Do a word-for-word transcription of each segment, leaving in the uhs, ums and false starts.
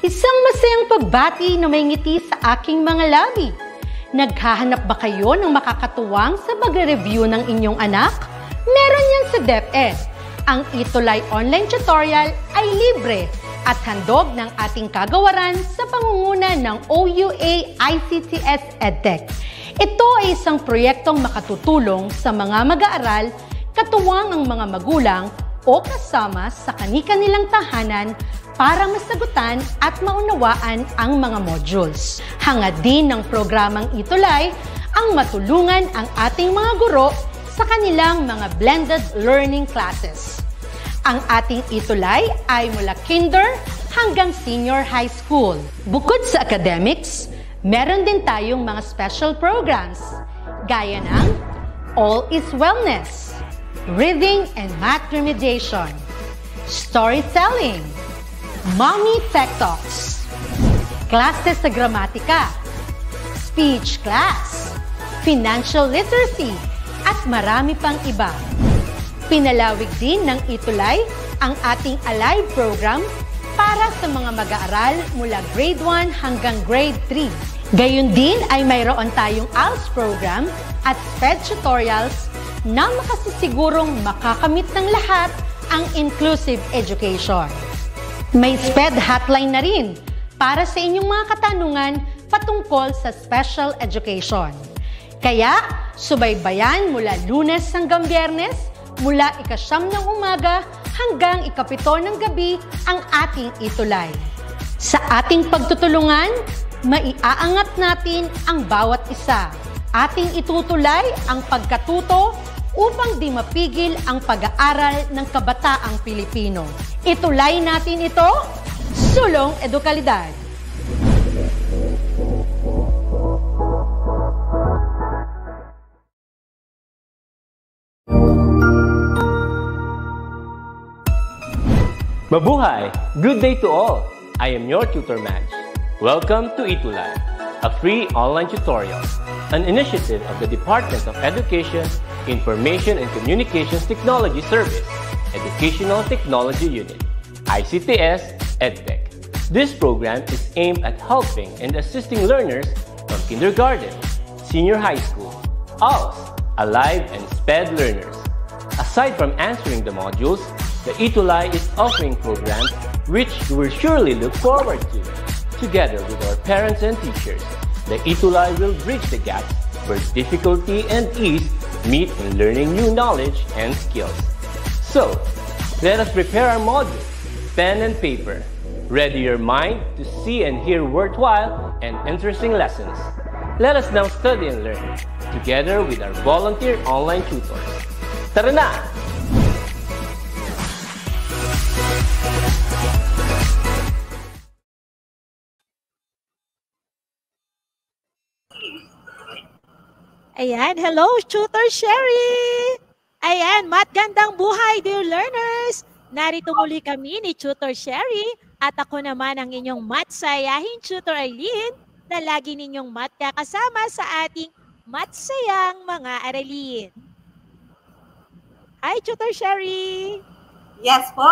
Isang masayang pagbati na may ngiti sa aking mga labi. Naghahanap ba kayo ng makakatuwang sa pagre-review ng inyong anak? Meron yan sa DepEd. Ang Itulay online tutorial ay libre at handog ng ating kagawaran sa pangunguna ng O U A I C T S EdTech. Ito ay isang proyektong makatutulong sa mga mag-aaral, katuwang ang mga magulang o kasama sa kani-kanilang tahanan para masagutan at maunawaan ang mga modules. Hangad din ng programang Itulay ang matulungan ang ating mga guro sa kanilang mga blended learning classes. Ang ating Itulay ay mula kinder hanggang senior high school. Bukod sa academics, meron din tayong mga special programs gaya ng All is Wellness, Reading and Math Remediation, Storytelling, Mommy Tech Talks, Classes sa Gramatika, Speech Class, Financial Literacy, at marami pang iba. Pinalawig din ng Itulay ang ating Alive program para sa mga mag-aaral mula grade one hanggang grade three. Gayon din ay mayroon tayong A L S program at SPED tutorials na makasisigurong makakamit ng lahat ang inclusive education. May SPED hotline na rin para sa inyong mga katanungan patungkol sa special education. Kaya, subaybayan mula Lunes hanggang Biyernes, mula ikasyam ng umaga hanggang ikapito ng gabi ang ating Itulay. Sa ating pagtutulungan, maiaangat natin ang bawat isa. Ating itutulay ang pagkatuto upang di mapigil ang pag-aaral ng kabataang Pilipino. Itulay natin ito, sulong edukalidad. Mabuhay! Good day to all! I am your tutor Madge. Welcome to Itulay, a free online tutorial, an initiative of the Department of Education, Information and Communications Technology Service, Educational Technology Unit, I C T S EdTech. This program is aimed at helping and assisting learners from kindergarten, senior high school, A L S, Alive, and SPED learners. Aside from answering the modules, the Itulay is offering programs which you will surely look forward to. Together with our parents and teachers, the Itulay will bridge the gaps where difficulty and ease meet in learning new knowledge and skills. So, let us prepare our modules, pen and paper. Ready your mind to see and hear worthwhile and interesting lessons. Let us now study and learn, together with our volunteer online tutors. Tara na! Ayan, hello, Tutor Sherry! Ayan, magandang buhay, dear learners! Narito muli kami ni Tutor Sherry at ako naman ang inyong matsayahin Tutor Eileen na lagi ninyong matkakasama sa ating matsayang mga aralin. Hi, Tutor Sherry! Yes po,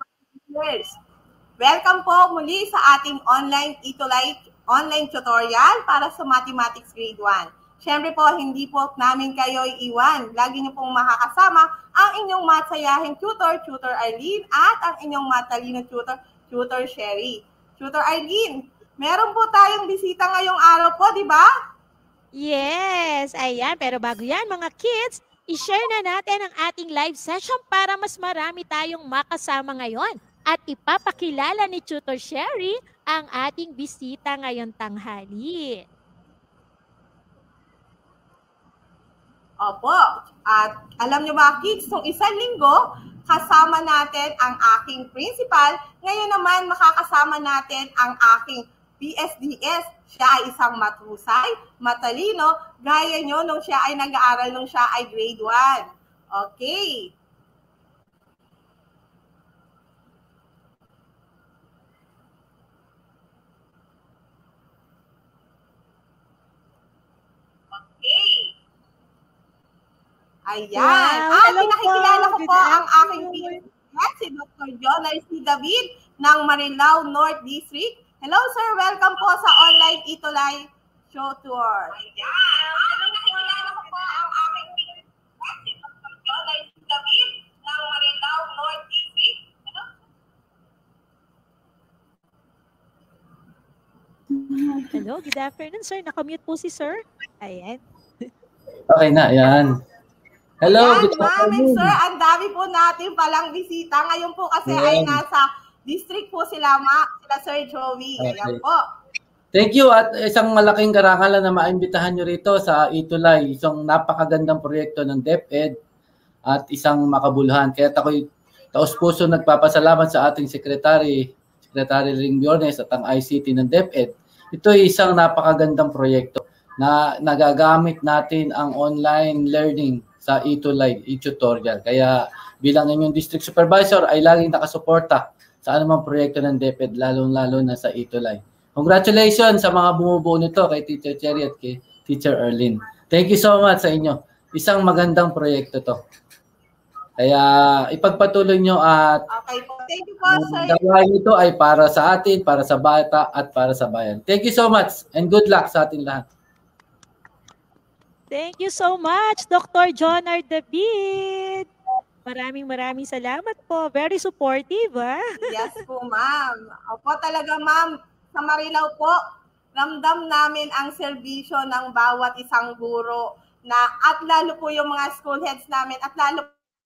welcome po muli sa ating online Itulay online tutorial para sa Mathematics Grade one. Siyempre po, hindi po namin kayo iiwan. Lagi niyo pong makakasama ang inyong matsayahin tutor, Tutor Eileen, at ang inyong matalino tutor, Tutor Sherry. Tutor Eileen, meron po tayong bisita ngayong araw po, di ba? Yes, ayan. Pero bago yan, mga kids, i-share na natin ang ating live session para mas marami tayong makasama ngayon. At ipapakilala ni Tutor Sherry ang ating bisita ngayong tanghali. Opo. At alam niyo mga kids, nung isang linggo, kasama natin ang aking principal. Ngayon naman, makakasama natin ang aking P S D S. Siya ay isang matusay, matalino, gaya nyo nung siya ay nag-aaral nung siya ay grade one. Okay. Ayan. Wow. At Hello pinakikilala ko po. po Good ang aking afternoon. pinsan, si Doctor Jonay C. David ng Marilao North District. Hello, sir. Welcome po sa online Itulay Show Tour. Ayan. Alam na kilala ko po ang aking David ng Marilao North District. Hello, good afternoon, sir. Nakamute po si sir. Ayan. Okay na, ayan. Hello, Ayan, good afternoon. sir. Ang dami po natin palang bisita. Ngayon po kasi Ayan. ay nasa district po sila, ma, sila Sir Joey. Okay. Ayan po. Thank you at isang malaking karangalan na maimbitahan nyo rito sa Itulay. Isang napakagandang proyekto ng DepEd at isang makabuluhan. Kaya ako'y taos-puso nagpapasalamat sa ating Secretary, Secretary Ring Biones at ang I C T ng DepEd. Ito ay isang napakagandang proyekto na nagagamit natin ang online learning sa Itulay, e-tutorial. Kaya bilang inyong district supervisor ay laging nakasuporta sa anumang proyekto ng DepEd, lalong-lalo na sa Itulay. Congratulations sa mga bumubuo nito kay Teacher Cherry at kay Teacher Erlyn. Thank you so much sa inyo. Isang magandang proyekto to. Kaya ipagpatuloy nyo at Okay po. Thank you po, sir. gawain ito ay para sa atin, para sa bata at para sa bayan. Thank you so much and good luck sa atin lahat. Thank you so much, Doctor Jonar David. Maraming maraming salamat po. Very supportive, ha? Yes po, ma'am. Opo, talaga, ma'am. Sa Marilao po, ramdam namin ang serbisyo ng bawat isang guro na at lalo po yung mga school heads namin at lalo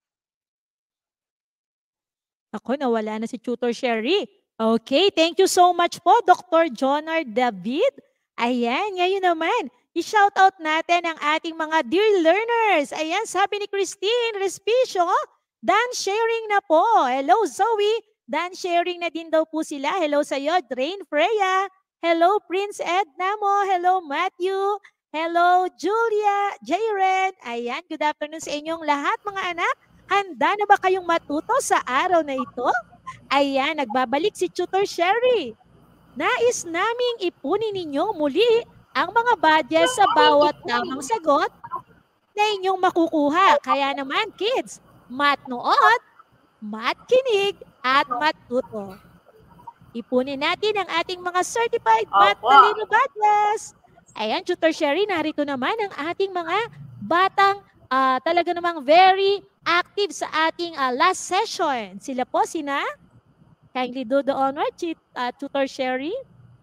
Ako, nawala na si Tutor Sherry. Okay, thank you so much po, Doctor Jonar David. Ayan, ngayon naman, i-shout out natin ang ating mga dear learners. Ayan, sabi ni Christine Respicio, done sharing na po. Hello, Zoe. Done sharing na din daw po sila. Hello sa iyo, Drain Freya. Hello, Prince Ed Namo. Hello, Matthew. Hello, Julia, Jayren. Ayan, good afternoon sa inyong lahat, mga anak. Handa na ba kayong matuto sa araw na ito? Ayan, nagbabalik si Tutor Sherry. Nais naming ipunin ninyo muli ang mga badges sa bawat tamang sagot na inyong makukuha. Kaya naman, kids, matnood, matkinig, at matuto. Ipunin natin ang ating mga certified Mat Talino badges. Ayan, Tutor Sherry, narito naman ang ating mga batang uh, talaga namang very active sa ating uh, last session. Sila po, sina? Kindly do the honor, uh, Tutor Sherry.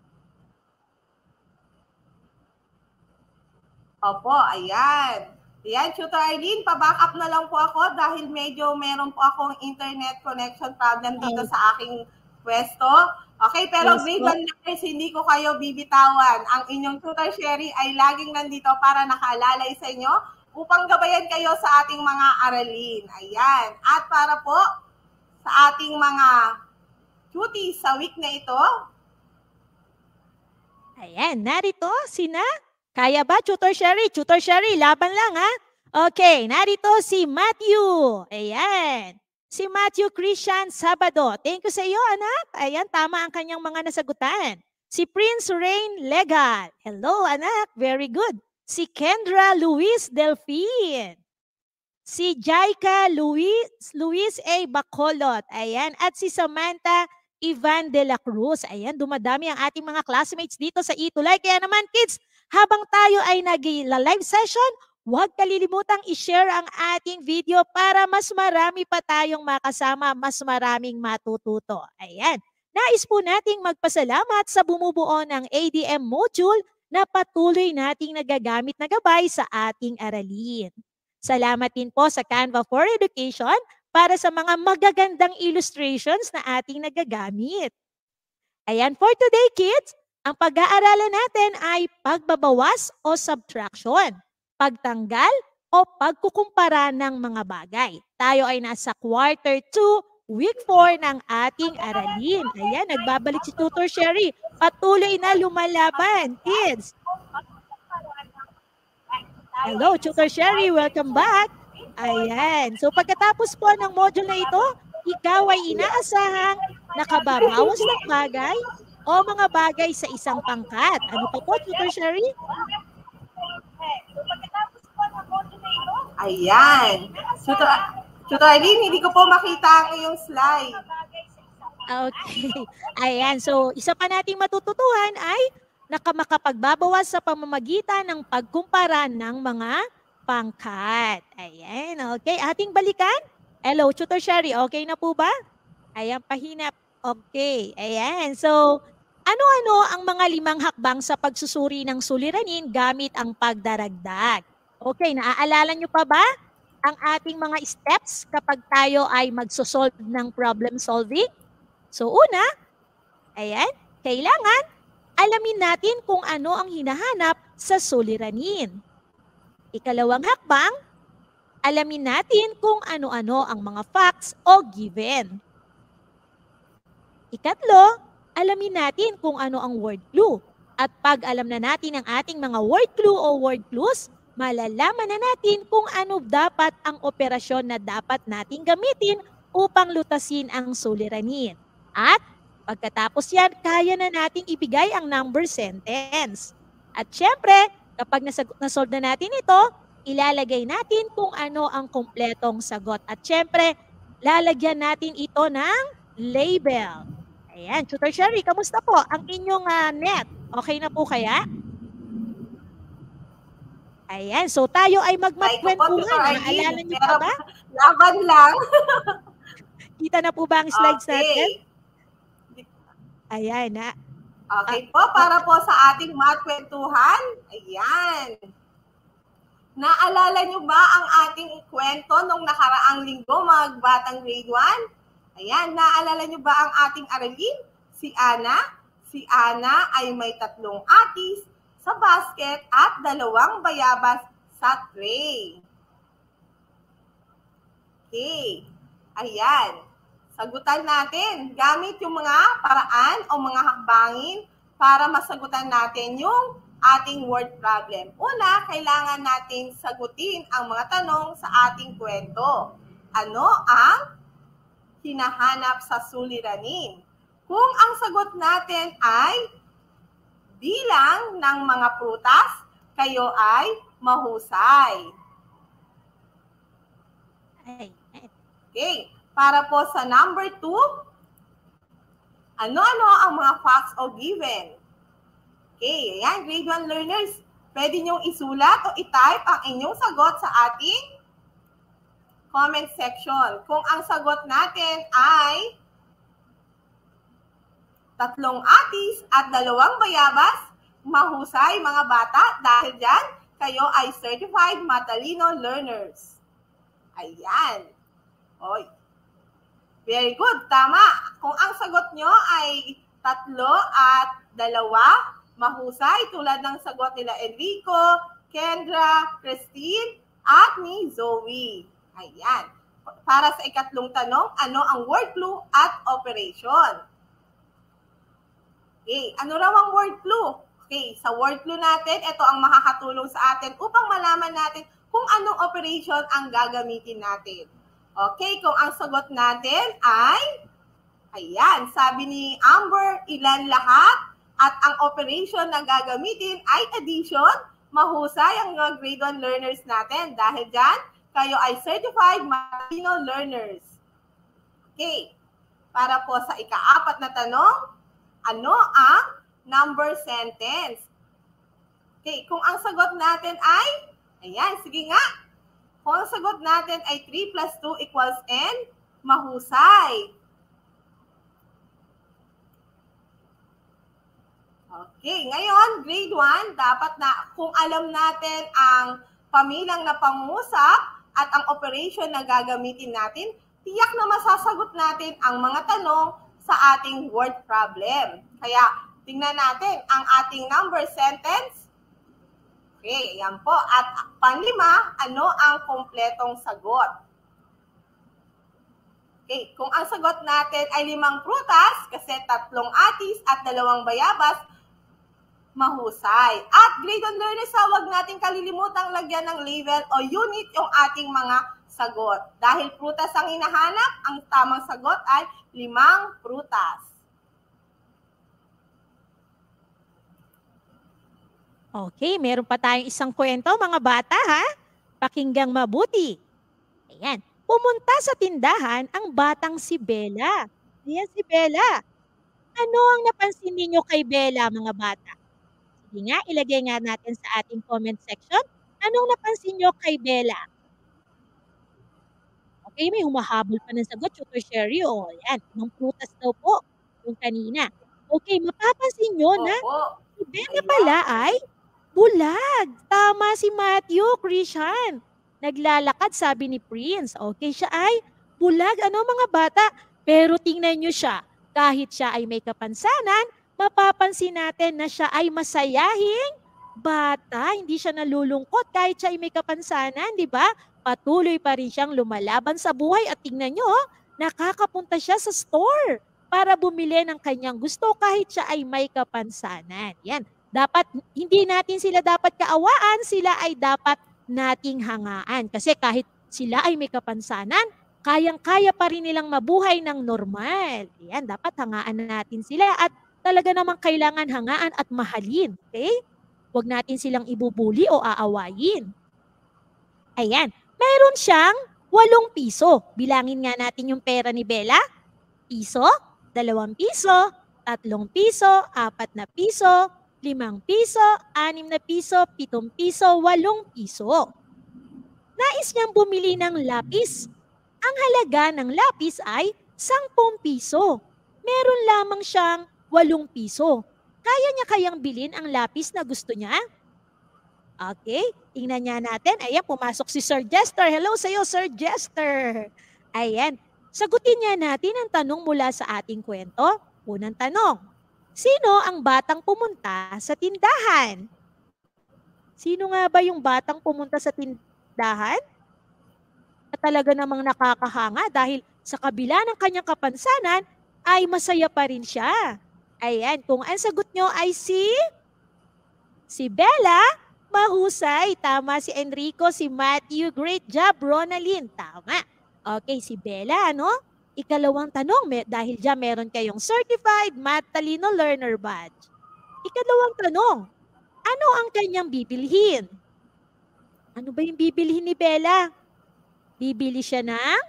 Opo, ayan. Ayan, Tutor Arlene, pa-back up na lang po ako dahil medyo meron po akong internet connection problem dito oh. sa aking pwesto. Okay, pero yes, grade one learners, hindi ko kayo bibitawan. Ang inyong Tutor Sherry ay laging nandito para nakaalalay sa inyo upang gabayan kayo sa ating mga aralin. Ayan. At para po sa ating mga duties sa week na ito. Ayan, narito sina. Kaya ba, Tutor Sherry? Tutor Sherry, laban lang, ha? Okay, narito si Matthew. Ayan. Si Matthew Christian Sabado. Thank you sa iyo, anak. Ayan, tama ang kanyang mga nasagutan. Si Prince Rain Legal. Hello, anak. Very good. Si Kendra Luis Delphine. Si Jaika Luis, Luis A. Bacolot. Ayan. At si Samantha Ivan de la Cruz. Ayan, dumadami ang ating mga classmates dito sa Itulay. Kaya naman, kids, habang tayo ay nag-live session, huwag kalilimutang i-share ang ating video para mas marami pa tayong makasama, mas maraming matututo. Ayan. Nais po nating magpasalamat sa bumubuo ng A D M module na patuloy nating nagagamit na gabay sa ating aralin. Salamat din po sa Canva for Education para sa mga magagandang illustrations na ating nagagamit. Ayan, for today, kids, ang pag-aaralan natin ay pagbabawas o subtraction, pagtanggal o pagkukumpara ng mga bagay. Tayo ay nasa quarter two, week four ng ating aralin. Ayan, nagbabalik si Tutor Sherry. Patuloy na lumalaban, kids. Hello, Tutor Sherry. Welcome back. Ayan. So pagkatapos po ng module na ito, ikaw ay inaasahang nakababawas ng bagay o mga bagay sa isang pangkat. Ano pa po, Tutor Sherry? Ayan. Tutor, Tutor Arlene, hindi ko po makita ang iyong slide. Okay. Ayan. So, isa pa nating matututuhan ay nakamakapagbabawas sa pamamagitan ng pagkumpara ng mga pangkat. Ayan. Okay. Ating balikan. Hello, Tutor Sherry. Okay na po ba? Ayan, pahinap. Okay. Ayan. So, ano-ano ang mga limang hakbang sa pagsusuri ng suliranin gamit ang pagdaragdag? Okay. Naaalala nyo pa ba ang ating mga steps kapag tayo ay magsosolve ng problem solving? So una, ayan, kailangan alamin natin kung ano ang hinahanap sa suliranin. Ikalawang hakbang, alamin natin kung ano-ano ang mga facts o given. Ikatlo, alamin natin kung ano ang word clue. At pag alam na natin ang ating mga word clue o word clues, malalaman na natin kung ano dapat ang operasyon na dapat nating gamitin upang lutasin ang suliranin. At pagkatapos yan, kaya na nating ibigay ang number sentence. At syempre, kapag nasolve na natin ito, ilalagay natin kung ano ang kumpletong sagot. At syempre, lalagyan natin ito ng label. Ayan, Tutor Sherry, kamusta po ang inyong uh, net? Okay na po kaya? Ayan, so tayo ay magmatkwentuhan. Naalala niyo pa ba? Laban lang. Kita na po ba ang slides okay. natin? Ayan na. Okay po, para po sa ating matkwentuhan. Ayan. Naalala niyo ba ang ating kwento nung nakaraang linggo, mga batang grade one? Ayan, naalala niyo ba ang ating aralin? Si Ana. Si Ana ay may tatlong atis sa basket at dalawang bayabas sa tray. Okay. Ayan. Sagutan natin gamit yung mga paraan o mga hakbangin para masagutan natin yung ating word problem. Una, kailangan natin sagutin ang mga tanong sa ating kwento. Ano ang hinahanap sa suliranin? Kung ang sagot natin ay bilang ng mga prutas, kayo ay mahusay. Okay. Para po sa number two, ano-ano ang mga facts o given? Okay, ayan, grade one learners, pwede niyong isulat o i-type ang inyong sagot sa ating comment section. Kung ang sagot natin ay tatlong atis at dalawang bayabas, mahusay mga bata, dahil dyan, kayo ay certified matalino learners. Ayan. Oy. Very good, tama. Kung ang sagot nyo ay tatlo at dalawa, mahusay tulad ng sagot nila Enrico, Kendra, Christine, at ni Zoe. Ayan. Para sa ikatlong tanong, ano ang word clue at operation? Okay, ano raw ang word clue? Okay, sa word clue natin, ito ang makakatulong sa atin upang malaman natin kung anong operation ang gagamitin natin. Okay, kung ang sagot natin ay, ayan, sabi ni Amber, ilan lahat? At ang operation na gagamitin ay addition. Mahusay ang mga grade one learners natin. Dahil dyan, kayo ay certified matalino learners. Okay, para po sa ikaapat na tanong, ano ang number sentence? Okay, kung ang sagot natin ay, ayan, sige nga. Kung ang sagot natin ay three plus two equals n, mahusay. Okay, ngayon, grade one, dapat na, kung alam natin ang pamilang na pangusap at ang operation na gagamitin natin, tiyak na masasagot natin ang mga tanong sa ating word problem. Kaya, tingnan natin ang ating number sentence. Okay, yan po. At panglima, ano ang kompletong sagot? Okay, kung ang sagot natin ay limang prutas, kasi tatlong atis at dalawang bayabas, mahusay. At grade one learners, huwag natin kalilimutang lagyan ng label o unit yung ating mga sagot. Dahil prutas ang hinahanap, ang tamang sagot ay limang prutas. Okay, meron pa tayong isang kwento, mga bata, ha? Pakinggang mabuti. Ayan, pumunta sa tindahan ang batang si Bella. Ayan si Bella. Ano ang napansin ninyo kay Bella, mga bata? Sige nga, ilagay nga natin sa ating comment section. Anong napansin nyo kay Bella? Okay, may humahabol pa ng sagot, Tutor Sherry. O, yan. Ibang prutas daw po yung kanina. Okay, mapapansin nyo na Opo. si Bella pala ay bulag. Tama si Matthew, Christian. Naglalakad, sabi ni Prince. Okay, siya ay bulag. Ano mga bata? Pero tingnan nyo siya. Kahit siya ay may kapansanan, mapapansin natin na siya ay masayahing bata. Hindi siya nalulungkot kahit siya ay may kapansanan, di ba? Patuloy pa rin siyang lumalaban sa buhay at tingnan nyo, nakakapunta siya sa store para bumili ng kanyang gusto kahit siya ay may kapansanan. Yan. Dapat, hindi natin sila dapat kaawaan, sila ay dapat nating hangaan. Kasi kahit sila ay may kapansanan, kayang-kaya pa rin nilang mabuhay ng normal. Yan, dapat hangaan natin sila at talaga namang kailangan hangaan at mahalin. Okay? Huwag natin silang ibubuli o aawayin. Ayan. Mayroon siyang walong piso. Bilangin nga natin yung pera ni Bella. Piso, dalawang piso, tatlong piso, apat na piso, limang piso, anim na piso, pitong piso, walong piso. Nais niyang bumili ng lapis. Ang halaga ng lapis ay sampung piso. Meron lamang siyang walong piso. Kaya niya kayang bilhin ang lapis na gusto niya? Okay, tingnan niya natin. Ayan, pumasok si Sir Jester. Hello sa iyo, Sir Jester. Ayan, sagutin niya natin ang tanong mula sa ating kwento. Unang tanong, sino ang batang pumunta sa tindahan? Sino nga ba yung batang pumunta sa tindahan? Na talaga namang nakakahanga dahil sa kabila ng kanyang kapansanan ay masaya pa rin siya. Ayan, kung ang sagot nyo ay si si Bella, mahusay. Tama si Enrico, si Matthew. Great job, Ronaldin. Tama. Okay, si Bella, ano? Ikalawang tanong, may, dahil dyan meron kayong Certified Math Talino Learner Badge. Ikalawang tanong, ano ang kanyang bibilhin? Ano ba yung bibilhin ni Bella? Bibili siya ng...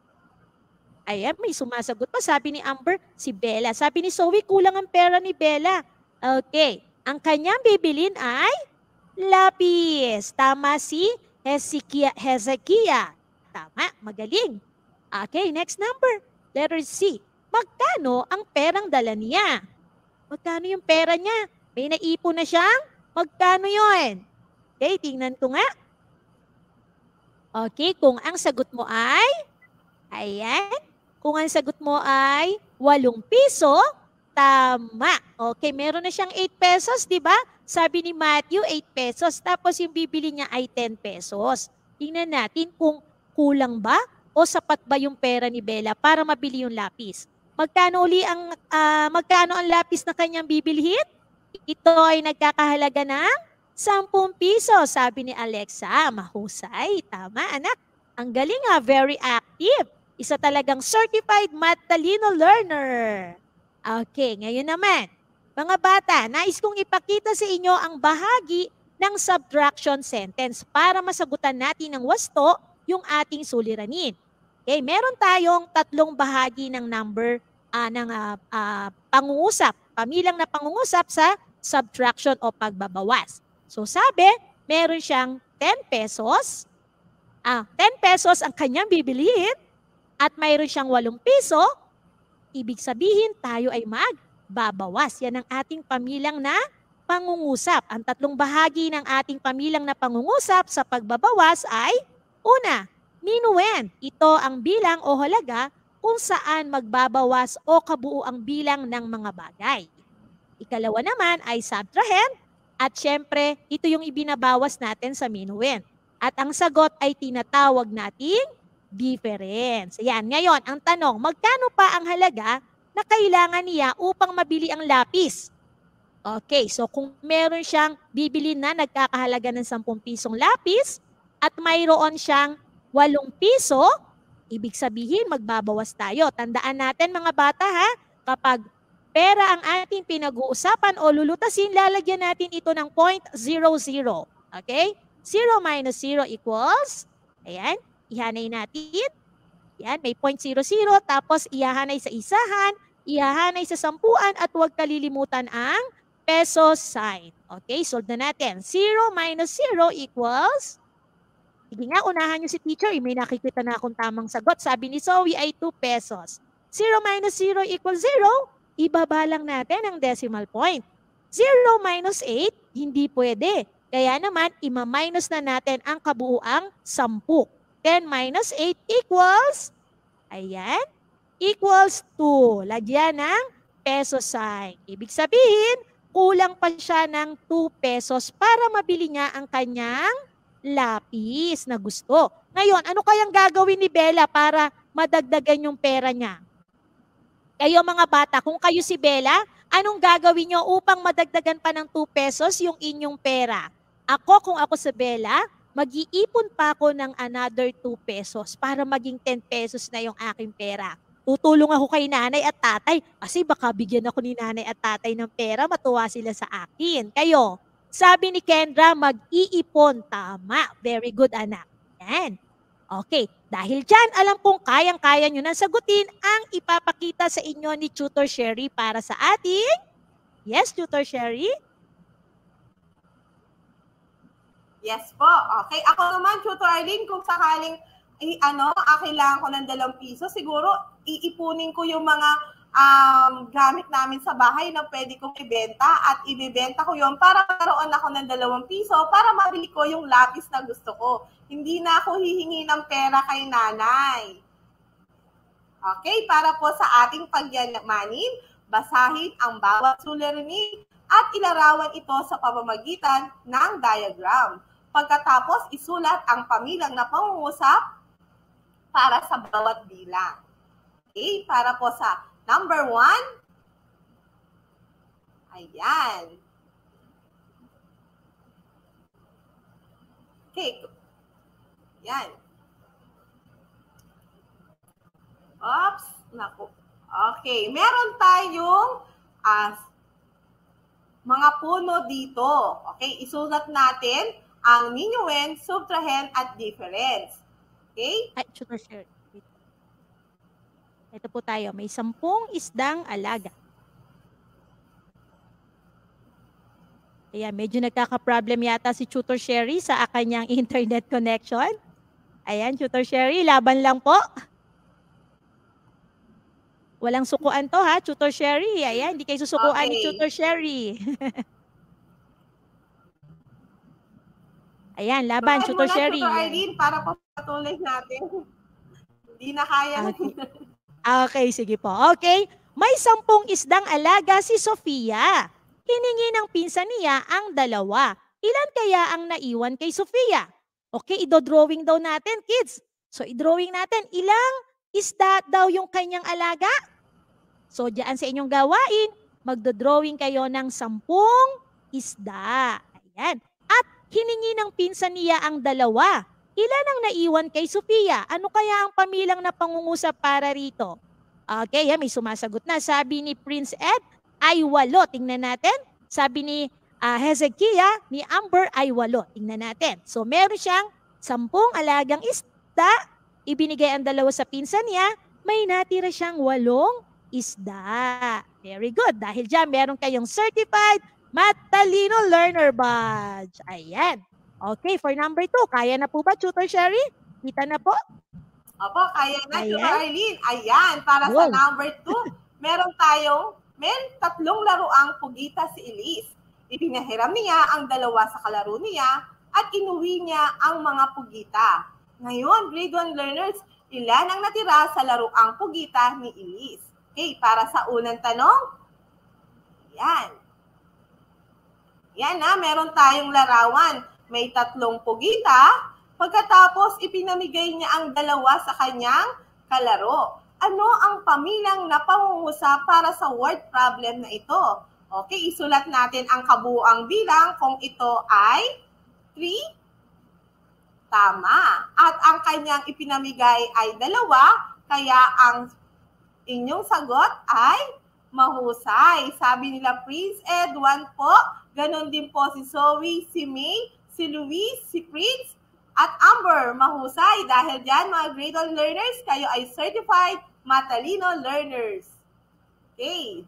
Ayan, may sumasagot pa. Sabi ni Amber, si Bella. Sabi ni Zoe, kulang ang pera ni Bella. Okay, ang kanyang bibilhin ay lapis. Tama si Hezekiah. Hezekiah. Tama, magaling. Okay, next number. Letter C. Magkano ang perang dala niya? Magkano yung pera niya? May naipon na siyang? Magkano yun? Okay, tingnan ko nga. Okay, kung ang sagot mo ay, ayan, kung ang sagot mo ay walong piso, tama. Okay, meron na siyang eight pesos, di ba? Sabi ni Matthew, eight pesos. Tapos yung bibili niya ay ten pesos. Tingnan natin kung kulang ba o sapat ba yung pera ni Bella para mabili yung lapis. Magkano uli ang, uh, magkano ang lapis na kanyang bibilhin? Ito ay nagkakahalaga ng sampung piso, sabi ni Alexa. Mahusay. Tama, anak. Ang galing ha, very active. Isa talagang certified math talino learner. Okay, ngayon naman. Mga bata, nais kong ipakita sa inyo ang bahagi ng subtraction sentence para masagutan natin ng wasto yung ating suliranin. Okay, meron tayong tatlong bahagi ng number uh, ng uh, uh, pangungusap, pamilang na pangungusap sa subtraction o pagbabawas. So sabi, meron siyang ten pesos, ah, ten pesos ang kanyang bibilihin at mayroon siyang walong piso, ibig sabihin tayo ay magbabawas. Yan ang ating pamilang na pangungusap. Ang tatlong bahagi ng ating pamilang na pangungusap sa pagbabawas ay, una, minuend. Ito ang bilang o halaga kung saan magbabawas o kabuuang bilang ng mga bagay. Ikalawa naman ay subtrahend. At syempre, ito yung ibinabawas natin sa minuend. At ang sagot ay tinatawag nating difference. Ayan, ngayon, ang tanong, magkano pa ang halaga na kailangan niya upang mabili ang lapis? Okay, so kung meron siyang bibili na nagkakahalaga ng sampung pisong lapis at mayroon siyang walong piso, ibig sabihin magbabawas tayo. Tandaan natin mga bata ha, kapag pera ang ating pinag-uusapan o lulutasin, lalagyan natin ito ng point zero zero. Okay? zero minus zero equals, ayan, ihanay natin, Yan, may point zero zero, tapos ihahanay sa isahan, ihahanay sa sampuan, at huwag kalilimutan ang peso sign. Okay, solve na natin. zero minus zero equals, sige nga, unahan nyo si teacher, may nakikita na akong tamang sagot. Sabi ni Zoe ay two pesos. zero minus zero equals zero, ibaba lang natin ang decimal point. zero minus eight, hindi pwede. Kaya naman, ima-minus na natin ang kabuuang sampu. ten minus eight equals, ayan, equals two. Lagyan ng peso sign. Ibig sabihin, kulang pa siya ng two pesos para mabili niya ang kanyang lapis na gusto. Ngayon, ano kayang gagawin ni Bella para madagdagan yung pera niya? Kayo mga bata, kung kayo si Bella, anong gagawin niyo upang madagdagan pa ng two pesos yung inyong pera? Ako, kung ako si Bella, mag-iipon pa ako ng another two pesos para maging ten pesos na yung aking pera. Tutulong ako kay nanay at tatay kasi baka bigyan ako ni nanay at tatay ng pera, matuwa sila sa akin. Kayo, sabi ni Kendra, mag-iipon. Tama. Very good, anak. Yan. Okay. Dahil dyan, alam kong kayang-kaya nyo nang sagutin ang ipapakita sa inyo ni Tutor Sherry para sa ating... Yes, Tutor Sherry? Yes po. Okay. Ako naman, Tutor Arlene, kung sakaling eh, ano, ah, kailangan ko ng dalawang piso, siguro iipunin ko yung mga um, gamit namin sa bahay na pwede kong ibenta at ibibenta ko yun para karoon ako ng dalawang piso para mabili ko yung lapis na gusto ko. Hindi na ako hihingi ng pera kay nanay. Okay, para po sa ating pagyamanin, basahin ang bawat suliranin at ilarawan ito sa pamamagitan ng diagram. Pagkatapos, isulat ang pamilyang na pangungusap para sa bawat bilang. Okay, para po sa number one. Ayan. Okay. Yan. Oops. Naku. Okay. Meron tayong uh, mga puno dito. Okay. Isulat natin ang minuend, subtrahend, at difference. Okay? Ay, Tutor Sherry. Ito po tayo. May sampung isdang alaga. Ayan, medyo nagkaka-problem yata si Tutor Sherry sa kanyang internet connection. Ayan, Tutor Sherry, laban lang po. Walang sukuan to ha, Tutor Sherry. Ayan, hindi kayo susukuan okay. ni Tutor Sherry. Ayan, laban, Bakit Tutor muna, Sherry. Tutor Arlene, para po patuloy natin. Hindi na kaya. Okay. Okay, sige po. Okay, may sampung isdang alaga si Sofia. Hiningi ng pinsan niya ang dalawa. Ilan kaya ang naiwan kay Sofia? Okay, idodrawing daw natin, kids. So, idrawing natin, ilang isda daw yung kanyang alaga? So, diyan sa inyong gawain, magdodrawing kayo ng sampung isda. Ayan. At hiningi ng pinsan niya ang dalawa. Ilan ang naiwan kay Sofia? Ano kaya ang pamilang na pangungusap para rito? Okay, may sumasagot na. Sabi ni Prince Ed, ay walo. Tingnan natin. Sabi ni uh, Hezekiah, ni Amber, ay walo. Tingnan natin. So, meron siyang sampung alagang isda. Ibinigay ang dalawa sa pinsan niya. May natira siyang walong isda. Very good. Dahil dyan, meron kayong certified Matalino Learner Badge. Ayan. Okay, for number two, kaya na po ba, Tutor Sherry? Kita na po? Opo, kaya na, Ayan. Tutor Arlene. Ayan, para Wow. sa number two, meron tayong, may tatlong laruang pugita si Elise. Ipinahiram niya ang dalawa sa kalaro niya at inuwi niya ang mga pugita. Ngayon, grade one learners, ilan ang natira sa laruang pugita ni Elise? Okay, para sa unang tanong, yan. Yan na, meron tayong larawan. May tatlong pugita, pagkatapos ipinamigay niya ang dalawa sa kanyang kalaro. Ano ang pamilang na pangungusap para sa word problem na ito? Okay, isulat natin ang kabuuang bilang kung ito ay three. Tama. At ang kanyang ipinamigay ay dalawa, kaya ang inyong sagot ay mahusay. Sabi nila Prince Ed, one po. Ganon din po si Zoe, si May, si Luis, si Prince, At Amber, mahusay. Dahil dyan, mga grade one learners, kayo ay certified matalino learners. Okay.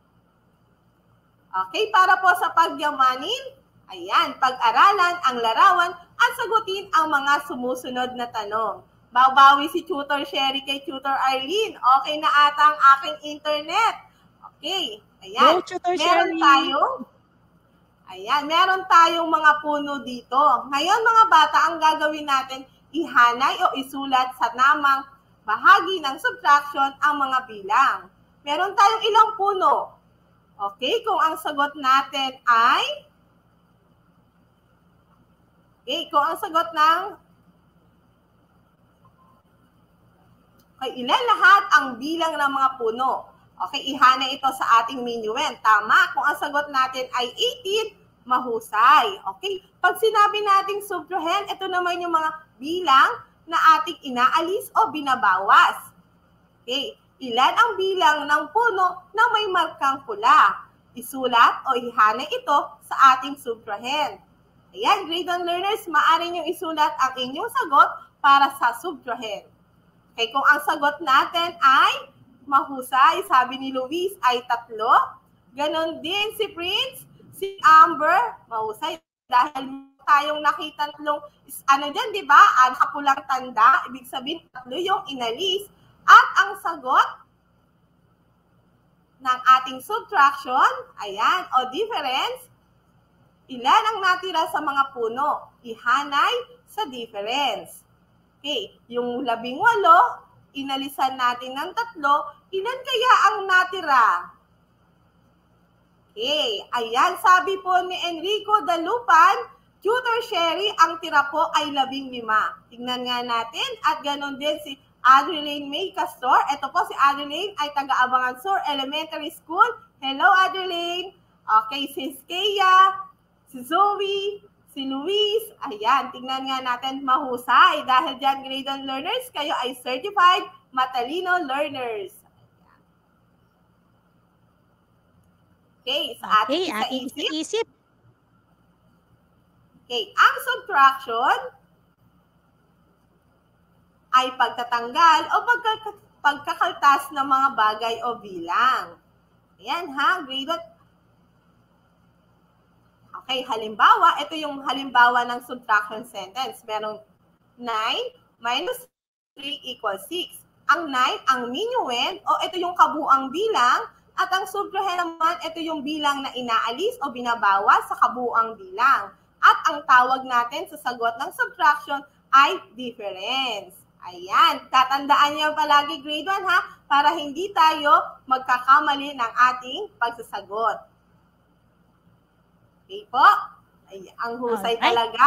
Okay, para po sa pagyamanin, ayan, pag-aralan ang larawan at sagutin ang mga sumusunod na tanong. Babawi si Tutor Sherry kay Tutor Arlene. Okay na ata ang aking internet. Okay, ayan. Go, Tutor meron Sherry. tayong, ayan, meron tayong mga puno dito. Ngayon mga bata, ang gagawin natin, ihanay o isulat sa namang bahagi ng subtraction ang mga bilang. Meron tayong ilang puno. Okay, kung ang sagot natin ay, okay, kung ang sagot ng, okay, ilan lahat ang bilang ng mga puno? Okay, ihana ito sa ating minuend. Tama, kung ang sagot natin ay eighteen, mahusay. Okay, pag sinabi nating subtrahen, ito naman yung mga bilang na ating inaalis o binabawas. Okay, ilan ang bilang ng puno na may markang pula? Isulat o ihana ito sa ating subtrahen. Ayan, grade one learners, maaari nyo isulat ang inyong sagot para sa subtrahen. Okay, kung ang sagot natin ay mahusay, sabi ni Luis ay tatlo. Ganon din si Prince, si Amber, mahusay. Dahil tayong nakita tatlong, ano dyan, di ba? Ang kapulang tanda, ibig sabihin tatlo yung inalis. At ang sagot ng ating subtraction, ayan, o difference, ilan ang natira sa mga puno? Ihanay sa difference. Okay, yung labing walo, inalisan natin ng tatlo, ilan kaya ang natira? Okay, ayan, sabi po ni Enrico Dalupan, Tutor Sherry, ang tira po ay labing lima. Tingnan nga natin, at ganon din si Adelaine May Castor. Ito po si Adelaine ay taga-Abangan Sur Elementary School. Hello, Adelaine. Okay, si Skea, si Zoe, si Luis. Ayan, tingnan nga natin, mahusay. Dahil dyan, grade one learners, kayo ay certified matalino learners. Okay, sa Okay, ating ating isa-isip. isip. Okay, ang subtraction ay pagtatanggal o pagka- pagkakaltas ng mga bagay o bilang. Ayan ha, grade one. Okay, halimbawa, ito yung halimbawa ng subtraction sentence. Merong nine minus three equals six. Ang nine, ang minuend, o ito yung kabuang bilang, at ang subtrahen naman, ito yung bilang na inaalis o binabawas sa kabuang bilang. At ang tawag natin sa sagot ng subtraction ay difference. Ayan, tatandaan niyo palagi grade one ha, para hindi tayo magkakamali ng ating pagsasagot. Okay po? Ay, ang husay Alright. talaga.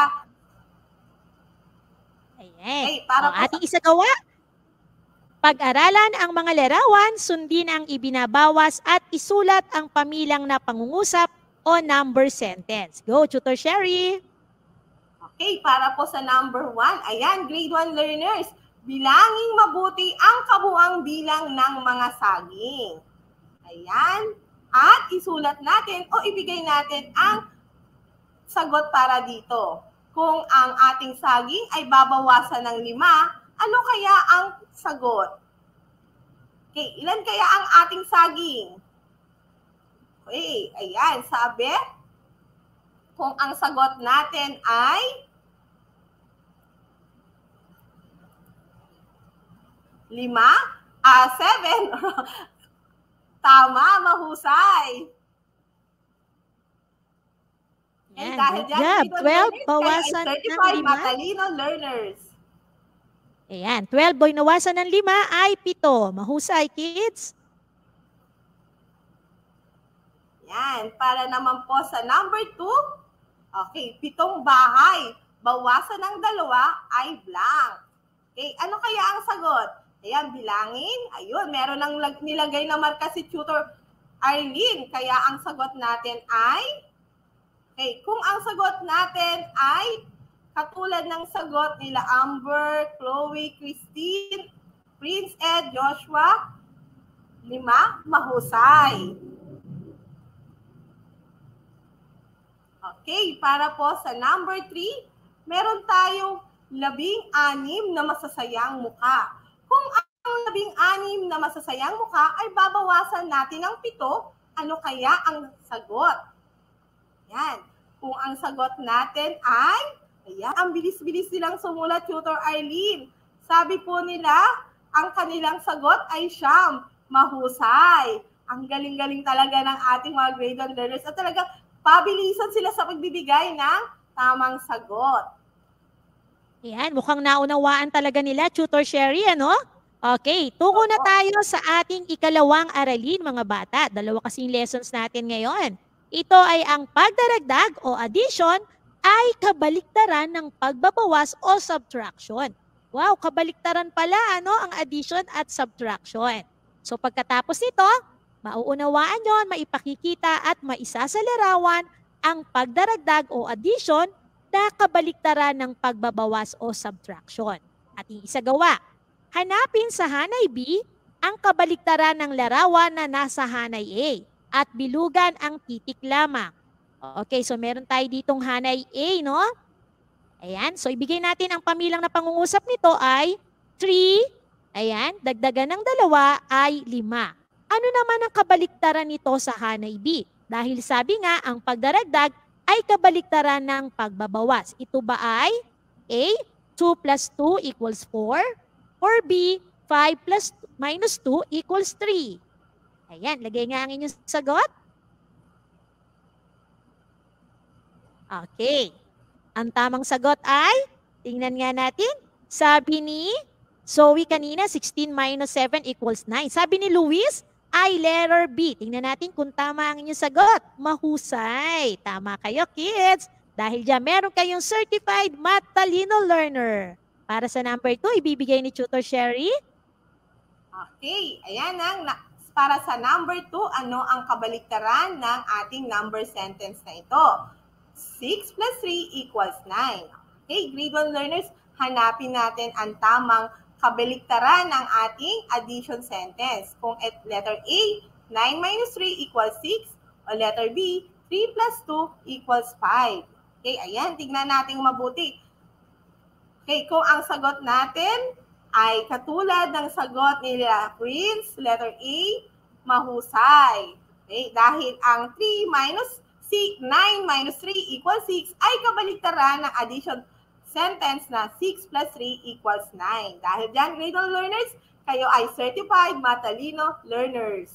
Ayan. Okay, para O, po sa- ating isagawa. Pag-aralan ang mga larawan, sundin ang ibinabawas at isulat ang pamilang na pangungusap o number sentence. Go, Tutor Sherry. Okay, para po sa number one, ayan, grade one learners, bilangin mabuti ang kabuang bilang ng mga saging. Ayan, at isulat natin o ibigay natin ang sagot para dito. Kung ang ating saging ay babawasan ng lima, ano kaya ang sagot? Okay, ilan kaya ang ating saging? Okay, ayan, sabi, kung ang sagot natin ay lima, ah, seven, tama, mahusay. And Yan, dahil good dyan, job. grade one twelve, learners, bawasan kayo ay ng certified lima. matalino learners. Ayan, twelve boy nawasan ng lima ay pito. Mahusay, kids. Yan, para naman po sa number two, okay, pitong bahay, bawasan ng dalawa ay blank. Okay, ano kaya ang sagot? Ayan, bilangin. Ayun, meron lang lag- nilagay na marka si Tutor Arlene. Kaya ang sagot natin ay, okay, kung ang sagot natin ay katulad ng sagot nila Amber, Chloe, Christine, Prince Ed, Joshua, lima, mahusay. Okay, para po sa number three, meron tayong labing-anim na masasayang muka. Kung ang labing-anim na masasayang muka ay babawasan natin ng pito, ano kaya ang sagot? Yan. Kung ang sagot natin ay, ayan, ang bilis-bilis nilang sumulat, Tutor Arlene. Sabi po nila, ang kanilang sagot ay siyam. Mahusay. Ang galing-galing talaga ng ating mga grade one learners. At talagang pabilisan sila sa pagbibigay ng tamang sagot. Ayan, mukhang naunawaan talaga nila, Tutor Sherry, ano? Okay, tungo na tayo sa ating ikalawang aralin, mga bata. Dalawa kasing lessons natin ngayon. Ito ay ang pagdaragdag o addition ay kabaliktaran ng pagbabawas o subtraction. Wow, kabaliktaran pala ano ang addition at subtraction. So pagkatapos nito, mauunawaan yon, maipakikita at maisasalarawan ang pagdaragdag o addition na kabaliktaran ng pagbabawas o subtraction. Ating isagawa. Hanapin sa hanay B ang kabaliktaran ng larawan na nasa hanay A at bilugan ang titik lamang. Okay, so meron tayo ditong hanay A, no? Ayan, so ibigay natin ang pamilang na pangungusap nito ay three. Ayan, dagdagan ng dalawa ay lima. Ano naman ang kabaliktaran nito sa hanay B? Dahil sabi nga, ang pagdaragdag ay kabaliktaran ng pagbabawas. Ito ba ay A, two plus two equals four? Or B, five plus minus two equals three? Ayan, lagay nga ang inyong sagot. Okay. Ang tamang sagot ay, tingnan nga natin, sabi ni Zoe kanina, sixteen minus seven equals nine. Sabi ni Luis, ay letter B. Tingnan natin kung tama ang inyong sagot. Mahusay. Tama kayo, kids. Dahil dyan, meron kayong certified matalino learner. Para sa number two, ibibigay ni Tutor Sherry. Okay. Ayan ang, para sa number two, ano ang kabaliktaran ng ating number sentence na ito? six plus three equals nine. Okay, grade one learners, hanapin natin ang tamang kabaliktaran ng ating addition sentence. Kung at letter A, nine minus three equals six, o letter B, three plus two equals five. Okay, ayan, tignan natin mabuti. Okay, kung ang sagot natin ay katulad ng sagot ni Prince, letter A, mahusay. Okay, dahil ang three minus six, nine minus three equals six ay kabaliktaran ng addition sentence na six plus three equals nine. Dahil dyan, grade one learners, kayo ay certified matalino learners.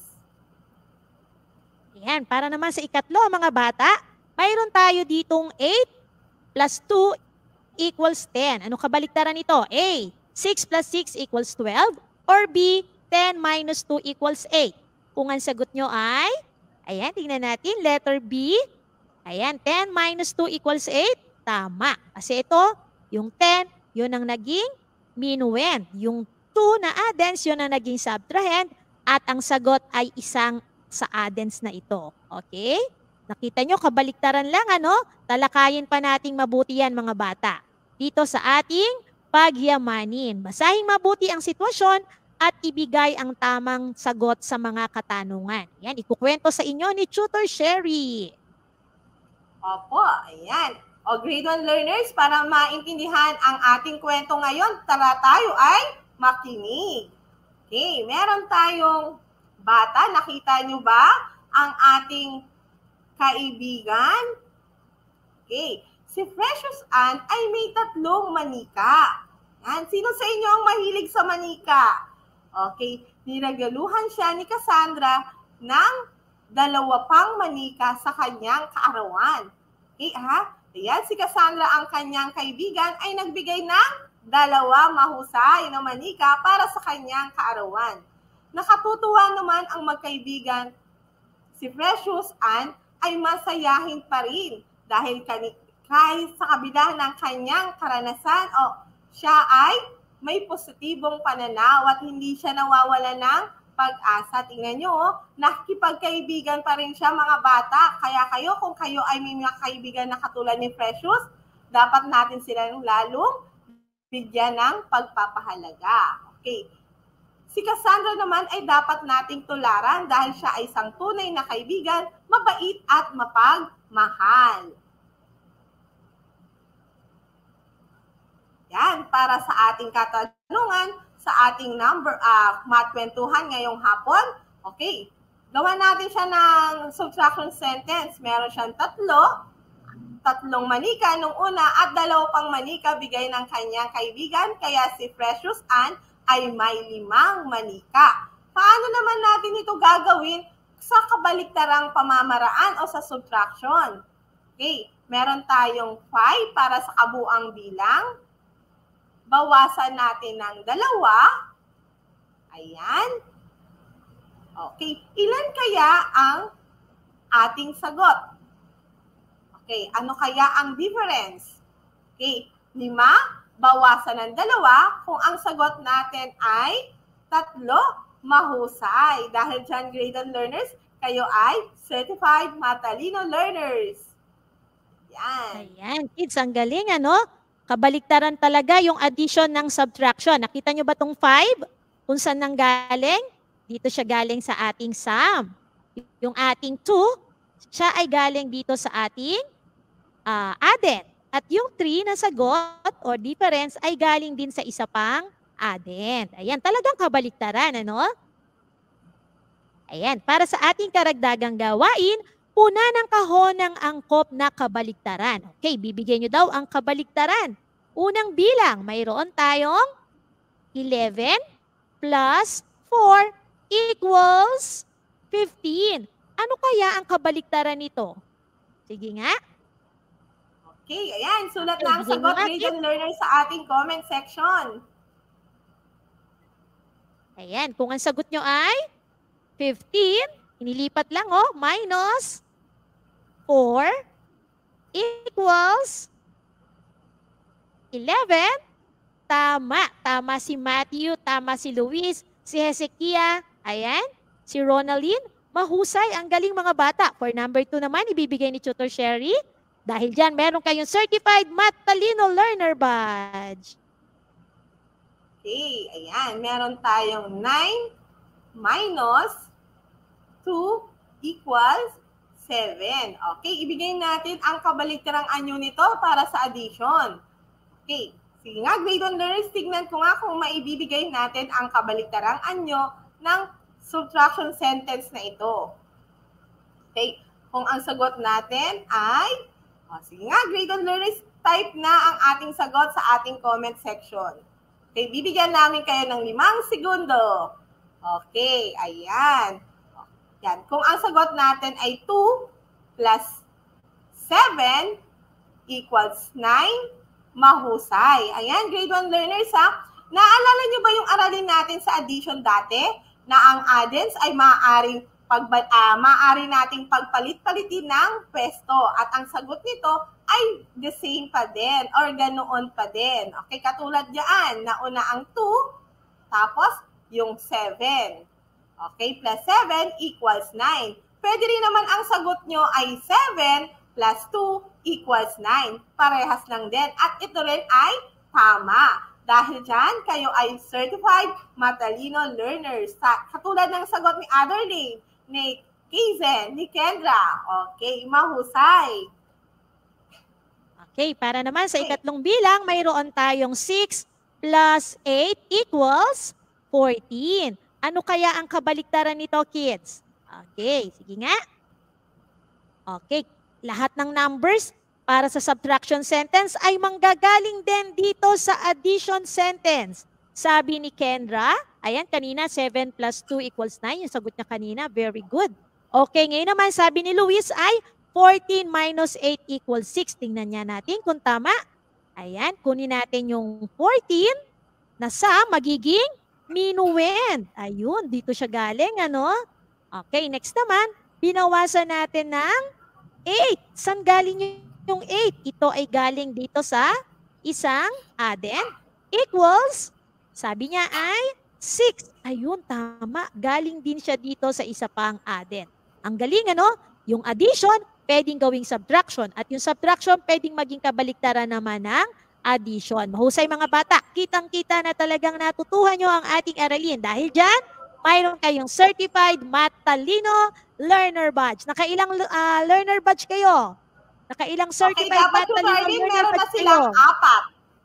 Ayan, para naman sa ikatlo, mga bata, mayroon tayo ditong eight plus two equals ten. Ano kabaliktaran nito? A, six plus six equals twelve, or B, ten minus two equals eight. Kung ang sagot nyo ay, ayan, tingnan natin, letter B, ayan, ten minus two equals eight. Tama. Kasi ito, yung ten, yun ang naging minuend. Yung two na addends, yun ang naging subtrahend. At ang sagot ay isang sa addends na ito. Okay? Nakita nyo, kabaliktaran lang, ano? Talakayin pa nating mabuti yan, mga bata. Dito sa ating pagyamanin. Basahin mabuti ang sitwasyon at ibigay ang tamang sagot sa mga katanungan. Yan, ikukwento sa inyo ni Tutor Sherry. Opo, ayan. O grade one learners, para maintindihan ang ating kwento ngayon, tara tayo ay makinig. Okay, meron tayong bata. Nakita nyo ba ang ating kaibigan? Okay, si Precious Ann ay may tatlong manika. Yan. Sino sa inyo ang mahilig sa manika? Okay, niragaluhan siya ni Cassandra ng dalawa pang manika sa kanyang kaarawan. Okay, ha? Ayan, si Cassandra, ang kanyang kaibigan, ay nagbigay ng dalawa mahusay na manika para sa kanyang kaarawan. Nakatutuwa naman ang magkaibigan. Si Precious Ann ay masayahin pa rin dahil kahit sa kabila ng kanyang karanasan, o siya ay may positibong pananaw at hindi siya nawawala ng pag-asa. Tingnan nyo, oh, nakikipagkaibigan pa rin siya, mga bata. Kaya kayo, kung kayo ay may mga kaibigan na katulad ni Precious, dapat natin silang lalong bigyan ng pagpapahalaga. Okay. Si Cassandra naman ay dapat nating tularan dahil siya ay isang tunay na kaibigan, mabait at mapagmahal. Yan, para sa ating katanungan, sa ating number, uh, math kwentuhan ngayong hapon. Okay, gawa natin siya ng subtraction sentence. Meron siyang tatlo, tatlong manika nung una at dalawa pang manika bigay ng kanyang kaibigan. Kaya si Precious Ann ay may limang manika. Paano naman natin ito gagawin sa kabaliktarang pamamaraan o sa subtraction? Okay, meron tayong five para sa kabuang bilang. Bawasan natin ng dalawa. Ayan. Okay, ilan kaya ang ating sagot? Okay, ano kaya ang difference? Okay, lima, bawasan ng dalawa. Kung ang sagot natin ay tatlo, mahusay. Dahil dyan, grade one learners, kayo ay certified matalino learners. Yan. Ayan, kids, ang galing, ano? Kabaliktaran talaga yung addition ng subtraction. Nakita nyo ba itong five? Kung saan nang galing? Dito siya galing sa ating sum. Yung ating two, siya ay galing dito sa ating uh, addend. At yung three na sagot or difference ay galing din sa isa pang addend. Ayan, talagang kabaliktaran, ano? Ayan, para sa ating karagdagang gawain, puna ng kahon ng angkop na kabaliktaran. Okay, bibigyan nyo daw ang kabaliktaran. Unang bilang, mayroon tayong eleven plus four equals fifteen. Ano kaya ang kabaliktaran nito? Sige nga. Okay, ayan. Sulat na ang sagot, grade one learner, sa ating comment section. Ayan, kung ang sagot nyo ay fifteen, inilipat lang, oh, minus four equals eleven. Tama. Tama si Matthew, tama si Luis, si Hezekiah, ayan, si Ronaline. Mahusay, ang galing mga bata. For number two naman, ibibigay ni Tutor Sherry. Dahil dyan, meron kayong Certified Matalino Learner Badge. Okay, ayan. Meron tayong nine minus two equals seven. Okay, ibigay natin ang kabaliktarang anyo nito para sa addition. Okay, sige nga, grade one learners, tignan ko nga kung maibibigay natin ang kabaliktarang anyo ng subtraction sentence na ito. Okay, kung ang sagot natin ay, oh, sige nga, grade one learners, type na ang ating sagot sa ating comment section. Okay, bibigyan namin kayo ng limang segundo. Okay, ayan. Yan. Kung ang sagot natin ay two plus seven equals nine, mahusay. Ayan, grade one learners, ha? Naalala nyo ba yung aralin natin sa addition dati? Na ang addends ay maaaring, pag, uh, maaari nating pagpalit-palitin ng pwesto. At ang sagot nito ay the same pa din or ganoon pa din. Okay, katulad dyan, nauna ang two, tapos yung seven. Okay, plus seven equals nine. Pwede rin naman ang sagot nyo ay seven plus two equals nine. Parehas lang din. At ito rin ay tama. Dahil dyan, kayo ay certified matalino learners. Katulad ng sagot ni Adderley, ni Kizen, ni Kendra. Okay, mahusay. Okay, para naman sa ikatlong bilang, mayroon tayong six plus eight equals fourteen. Ano kaya ang kabaliktaran nito, kids? Okay, sige nga. Okay, lahat ng numbers para sa subtraction sentence ay manggagaling din dito sa addition sentence. Sabi ni Kendra, ayan, kanina seven plus two equals nine. Yung sagot niya kanina, very good. Okay, ngayon naman sabi ni Luis ay fourteen minus eight equals six. Tingnan niya natin kung tama. Ayan, kunin natin yung fourteen na sa magiging minuend. Ayun, dito siya galing, ano? Okay, next naman, binawasan natin ng eight. Saan galing yung eight? Ito ay galing dito sa isang addend. Equals, sabi niya ay six. Ayun, tama. Galing din siya dito sa isa pang addend. Ang galing, ano? Yung addition, pwedeng gawing subtraction. At yung subtraction, pwedeng maging kabaliktaran naman ng addition. Mahusay mga bata. Kitang-kita na talagang natutuhan nyo ang ating aralin. Dahil dyan, mayroon kayong Certified Matalino Learner Badge. Nakailang uh, learner badge kayo? Nakailang Certified okay, Matalino Learner Learner Badge badge kayo? Meron na silang apat.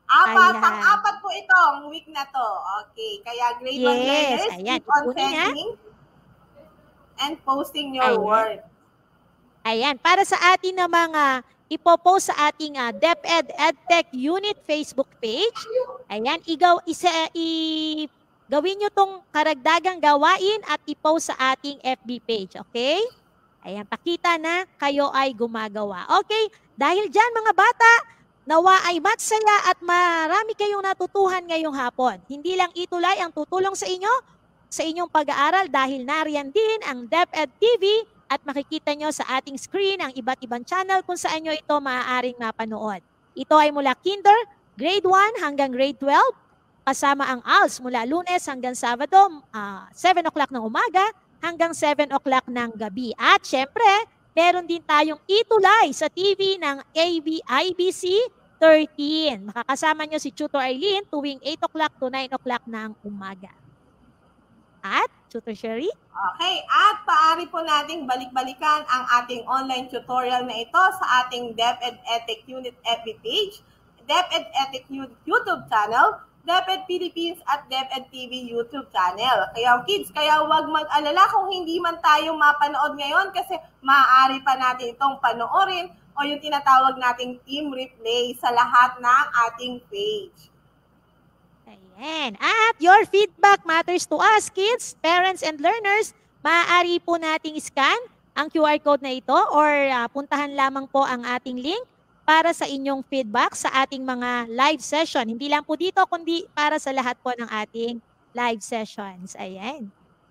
Apat, Ayan. pang-apat po itong week na to. Okay, kaya grade one Yes, learners, ayan. keep on Kukunin, ha? sending and posting your Ayan. work. Ayan, para sa atin na mga ipopost sa ating uh, DepEd EdTech Unit Facebook page. Ayan, igaw, isa, i, gawin nyo tong karagdagang gawain at ipost sa ating F B page, okay? Ayan, pakita na kayo ay gumagawa. Okay, dahil dyan mga bata, nawa ay matsaya at marami kayong natutuhan ngayong hapon. Hindi lang Itulay ang tutulong sa inyo sa inyong pag-aaral dahil nariyan din ang DepEd T V at makikita nyo sa ating screen ang iba't ibang channel kung saan nyo ito maaaring mapanood. Ito ay mula Kinder, Grade one hanggang Grade twelve, kasama ang A L S mula Lunes hanggang Sabado, uh, seven o'clock ng umaga hanggang seven o'clock ng gabi. At syempre, meron din tayong Itulay sa T V ng A B I B C thirteen. Makakasama nyo si Tutor Eileen tuwing eight o'clock to nine o'clock ng umaga. At, Tutor Sherry? Okay, at paari po nating balik-balikan ang ating online tutorial na ito sa ating DepEd EdTech Unit F B page, DepEd EdTech YouTube channel, DepEd Philippines at DepEd T V YouTube channel. Kaya kids, kaya huwag mag-alala kung hindi man tayo mapanood ngayon kasi maaari pa natin itong panoorin o yung tinatawag nating team replay sa lahat ng ating page. Ayan. At your feedback matters to us, kids, parents, and learners. Maaari po nating scan ang Q R code na ito or uh, puntahan lamang po ang ating link para sa inyong feedback sa ating mga live session. Hindi lang po dito, kundi para sa lahat po ng ating live sessions. Ayan.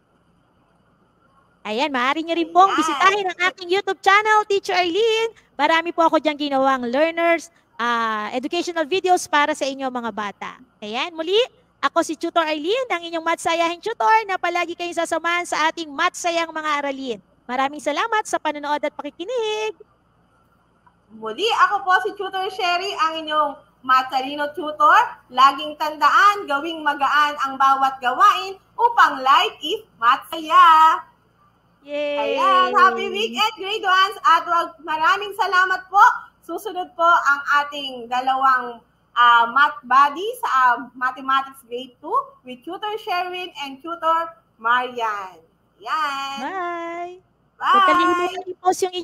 Ayan, maaari nyo rin pong bisitahin ang aking YouTube channel, Teacher Eileen. Marami po ako diyang ginawang learners, uh, educational videos para sa inyo mga bata. Ayan, muli, ako si Tutor Eileen, ang inyong matsayahin tutor na palagi kayong sasamahan sa ating matsayang mga aralin. Maraming salamat sa panonood at pakikinig. Muli, ako po si Tutor Sherry, ang inyong matalino tutor. Laging tandaan, gawing magaan ang bawat gawain upang life is matsaya. Yay! Ayan, happy weekend, grade ones. At wag, maraming salamat po. Susunod po ang ating dalawang uh, math buddy sa uh, Mathematics Grade two with Tutor Sherwin and Tutor Marian. Ayan. Bye! Bye! Huwag kalimutan i-post yung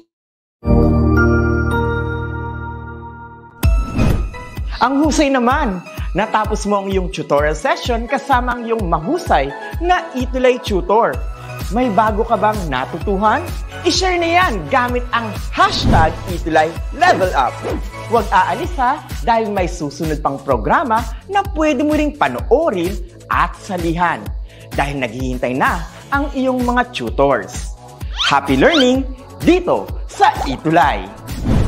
Ang husay naman! Natapos mo ang iyong tutorial session kasama ang iyong mahusay na Itulay Tutor. May bago ka bang natutuhan? I-share na yan gamit ang hashtag Itulay Level Up. Huwag aalis ha dahil may susunod pang programa na pwede mo ring panoorin at salihan dahil naghihintay na ang iyong mga tutors. Happy learning dito sa Itulay!